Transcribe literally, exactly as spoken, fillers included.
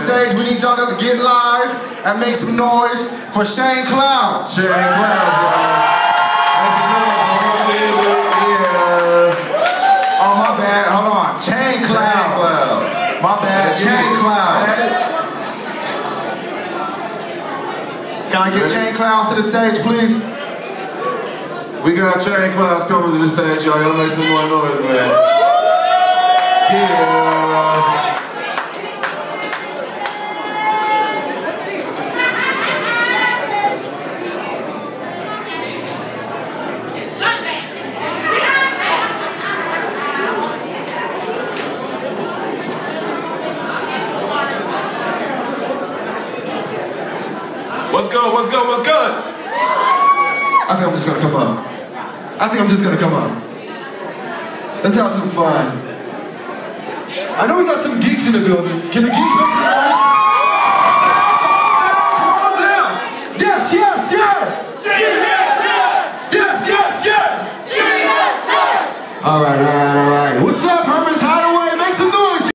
stage. We need y'all to get live and make some noise for Chayne Clouds. Chayne Clouds, yeah. Oh, my bad. Hold on. Chayne Clouds. Clouds. My bad. Chayne Clouds. Can I get Chayne Clouds to the stage, please? We got Chayne Clouds coming to the stage, y'all. Y'all make some more noise, man. Yeah. What's good? What's good? What's good? I think I'm just gonna come up. I think I'm just gonna come up. Let's have some fun. I know we got some geeks in the building. Can the geeks make some noise? Come on down. Yes, yes, yes. Yes, yes. Yes, yes, yes. Yes, yes. All right, all right, all right. What's up, Hermans?